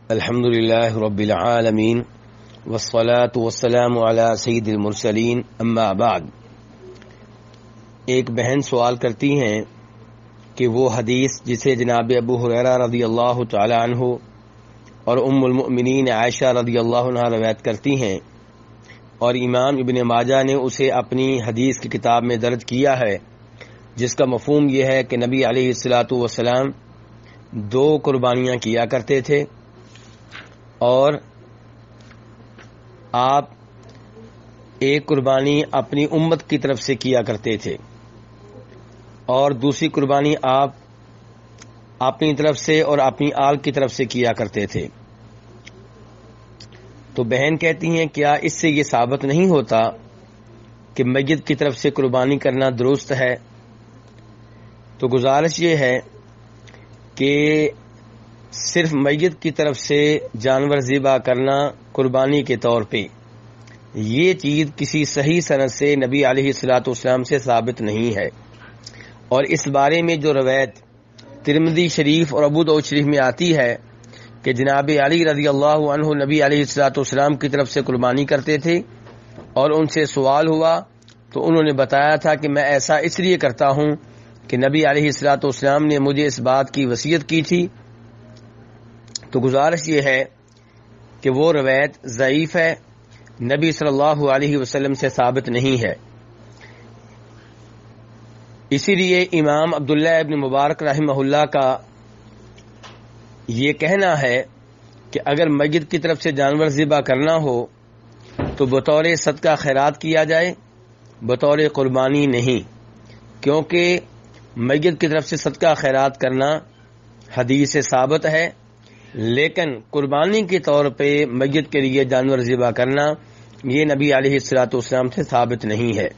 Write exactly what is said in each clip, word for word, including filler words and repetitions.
الحمد للہ رب العالمین والصلاة والسلام علی سید المرسلین اما بعد۔ ایک بہن سوال کرتی ہیں کہ وہ حدیث جسے جناب ابو ہریرہ رضی اللہ تعالی عنہ اور ام المؤمنین عائشہ رضی اللہ عنہا روایت کرتی ہیں اور امام ابن ماجہ نے اسے اپنی حدیث کی کتاب میں درج کیا ہے، جس کا مفہوم یہ ہے کہ نبی علیہ الصلاۃ والسلام دو قربانیاں کیا کرتے تھے اور آپ ایک قربانی اپنی امت کی طرف سے کیا کرتے تھے اور دوسری قربانی آپ اپنی طرف سے اور اپنی آل کی طرف سے کیا کرتے تھے۔ تو بہن کہتی ہیں کیا اس سے یہ ثابت نہیں ہوتا کہ میت کی طرف سے قربانی کرنا درست ہے؟ تو گزارش یہ ہے کہ صرف میت کی طرف سے جانور ذبح کرنا قربانی کے طور پہ یہ چیز کسی صحیح سند سے نبی علیہ الصلوۃ والسلام سے ثابت نہیں ہے، اور اس بارے میں جو روایت ترمذی شریف اور ابو داؤد شریف میں آتی ہے کہ جناب علی رضی اللہ عنہ نبی علیہ الصلوۃ والسلام کی طرف سے قربانی کرتے تھے اور ان سے سوال ہوا تو انہوں نے بتایا تھا کہ میں ایسا اس لیے کرتا ہوں کہ نبی علیہ الصلوۃ والسلام نے مجھے اس بات کی وصیت کی تھی۔ تو گزارش یہ ہے کہ وہ روایت ضعیف ہے، نبی صلی اللہ علیہ وسلم سے ثابت نہیں ہے۔ اسی لیے امام عبداللہ ابن مبارک رحمہ اللہ کا یہ کہنا ہے کہ اگر میت کی طرف سے جانور ذبح کرنا ہو تو بطور صدقہ خیرات کیا جائے، بطور قربانی نہیں، کیونکہ میت کی طرف سے صدقہ خیرات کرنا حدیث سے ثابت ہے، لیکن قربانی کے طور پہ میت کے لیے جانور ذبح کرنا یہ نبی علیہ الصلوۃ والسلام سے ثابت نہیں ہے۔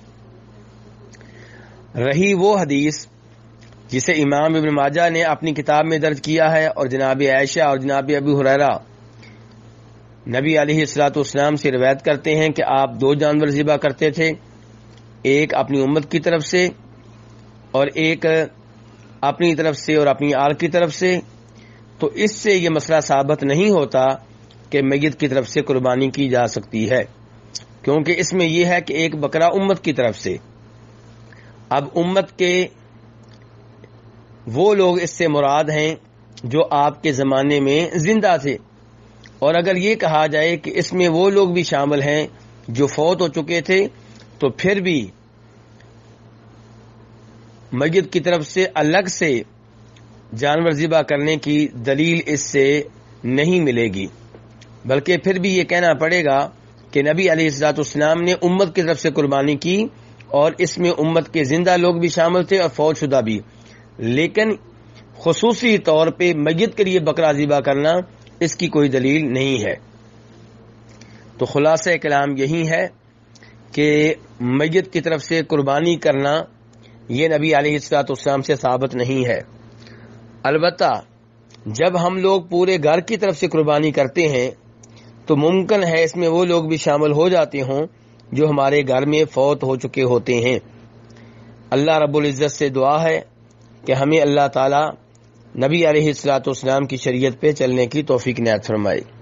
رہی وہ حدیث جسے امام ابن ماجہ نے اپنی کتاب میں درج کیا ہے اور جناب عائشہ اور جناب ابو ہریرہ نبی علیہ الصلوۃ والسلام سے روایت کرتے ہیں کہ آپ دو جانور ذبح کرتے تھے، ایک اپنی امت کی طرف سے اور ایک اپنی طرف سے اور اپنی آل کی طرف سے، تو اس سے یہ مسئلہ ثابت نہیں ہوتا کہ میت کی طرف سے قربانی کی جا سکتی ہے، کیونکہ اس میں یہ ہے کہ ایک بکرا امت کی طرف سے۔ اب امت کے وہ لوگ اس سے مراد ہیں جو آپ کے زمانے میں زندہ تھے، اور اگر یہ کہا جائے کہ اس میں وہ لوگ بھی شامل ہیں جو فوت ہو چکے تھے تو پھر بھی میت کی طرف سے الگ سے جانور ذبح کرنے کی دلیل اس سے نہیں ملے گی، بلکہ پھر بھی یہ کہنا پڑے گا کہ نبی علیہ الصلوۃ والسلام نے امت کی طرف سے قربانی کی اور اس میں امت کے زندہ لوگ بھی شامل تھے اور فوت شدہ بھی، لیکن خصوصی طور پہ میت کے لیے بکرا ذبح کرنا اس کی کوئی دلیل نہیں ہے۔ تو خلاصہ کلام یہی ہے کہ میت کی طرف سے قربانی کرنا یہ نبی علیہ الصلوۃ والسلام سے ثابت نہیں ہے۔ البتہ جب ہم لوگ پورے گھر کی طرف سے قربانی کرتے ہیں تو ممکن ہے اس میں وہ لوگ بھی شامل ہو جاتے ہوں جو ہمارے گھر میں فوت ہو چکے ہوتے ہیں۔ اللہ رب العزت سے دعا ہے کہ ہمیں اللہ تعالی نبی علیہ الصلوۃ والسلام کی شریعت پہ چلنے کی توفیق عنایت فرمائے۔